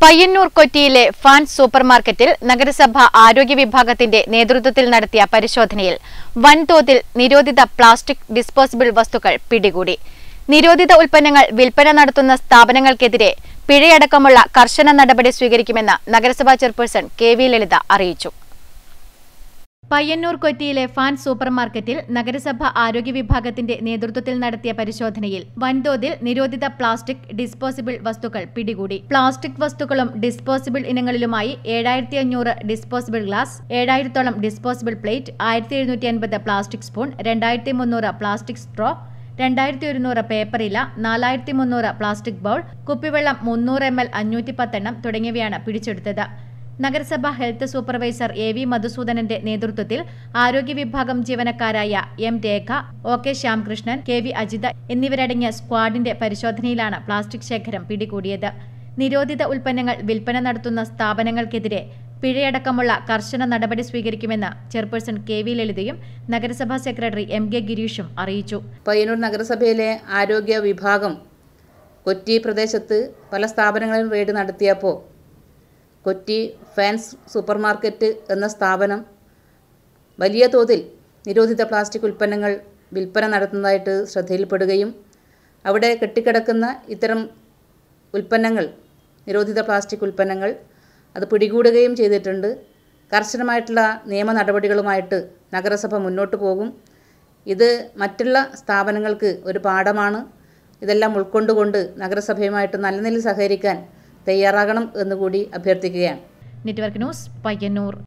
Payyanur കൊറ്റിയിലെ fans സൂപ്പർമാർക്കറ്റിൽ നഗരസഭ ആരോഗ്യ വിഭാഗത്തിന്റെ നേതൃത്വത്തിൽ നടത്തിയ പരിശോധനയിൽ വൻതോതിൽ നിരോധിത പ്ലാസ്റ്റിക് ഡിസ്പോസിബിൾ വസ്തുക്കൾ പിടികൂടി. നിരോധിത ഉൽപ്പന്നങ്ങൾ വിൽപ്പന നടത്തുന്ന സ്ഥാപനങ്ങൾക്കെതിരെ പിഴയടക്കമുള്ള കർശന നടപടി സ്വീകരിക്കുമെന്ന് നഗരസഭാ ചെയർപേഴ്സൺ കെ.വി. ലളിത അറിയിച്ചു. പയ്യന്നൂർ കൊറ്റിയിലെ ഫാൻസ് സൂപ്പർമാർക്കറ്റിൽ നഗരസഭ ആരോഗ്യ വിഭാഗത്തിന്റെ നേതൃത്വത്തിൽ നടത്തിയ പരിശോധനയിൽ വൻതോതിൽ നിരോധിത പ്ലാസ്റ്റിക് ഡിസ്പോസിബിൾ വസ്തുക്കൾ പിടികൂടി. പ്ലാസ്റ്റിക് വസ്തുക്കളും ഡിസ്പോസിബിൾ ഇനങ്ങളിലുമായി 7500 ഡിസ്പോസിബിൾ ഗ്ലാസ്, 7000-ഓളം disposable plate, 1750 plastic spoon, 2300 plastic straw, 2100 paper ഇല, 4300 പ്ലാസ്റ്റിക് ബൗൾ, കുപ്പിവെള്ളം 300 ml 510 എണ്ണം തുടങ്ങിയവയാണ് പിടിച്ചെടുത്തത്. നഗരസഭ ഹെൽത്ത് സൂപ്പർവൈസർ എ.വി. മധുസൂദനന്റെ നേതൃത്വത്തിൽ ആരോഗ്യ വിഭാഗം ജീവനക്കാരായ M. Rekha, O K. Shyamkrishnan, K V. Ajitha എന്നിവരടങ്ങിയ സ്ക്വാഡിന്റെ പരിശോധനയിലാണ് പ്ലാസ്റ്റിക് ശേഖരം പിടികൂടിയത്. നിരോധിത ഉൽപ്പന്നങ്ങൾ വിൽപ്പന നടത്തുന്ന സ്ഥാപനങ്ങൾക്കെതിരെ പിഴയടക്കമുള്ള കർശന നടപടി സ്വീകരിക്കുമെന്ന് ചെയർപേഴ്സൺ കെ.വി. ലളിതയും നഗരസഭാ സെക്രട്ടറി എം.കെ. ഗിരീഷും അറിയിച്ചു. പയ്യന്നൂർ നഗരസഭയിലെ ആരോഗ്യ വിഭാഗം കൊറ്റി പ്രദേശത്ത് പല സ്ഥാപനങ്ങളിലും റെയ്ഡ് നടത്തിയപ്പോൾ കൊറ്റി ഫാൻസ് സൂപ്പർമാർക്കറ്റ് എന്ന സ്ഥാപനം വലിയ തോതിൽ നിരോധിത പ്ലാസ്റ്റിക് ഉൽപ്പന്നങ്ങൾ വിൽപ്പന നടത്തുന്നതായിട്ട് ശ്രദ്ധയിൽപ്പെടുകയും അവിടെ കെട്ടിക്കിടക്കുന്ന ഇത്തരം ഉൽപ്പന്നങ്ങൾ, നിരോധിത പ്ലാസ്റ്റിക് ഉൽപ്പന്നങ്ങൾ അത് പിടികൂടുകയും ചെയ്തിട്ടുണ്ട്. കർശനമായിട്ടുള്ള നിയമ നടപടികളുമായിട്ട് നഗരസഭ മുന്നോട്ട് പോകും. ഇത് മറ്റുള്ള സ്ഥാപനങ്ങൾക്ക് ഒരു പാഠമാണ്. ഇതെല്ലാം ഉൾക്കൊണ്ടുകൊണ്ട് നഗരസഭയുമായിട്ട് നല്ല നിലയിൽ സഹകരിക്കാൻ തയ്യാറാകണം എന്നുകൂടി അഭ്യർത്ഥിക്കുകയാണ്. Network news, Payyanur.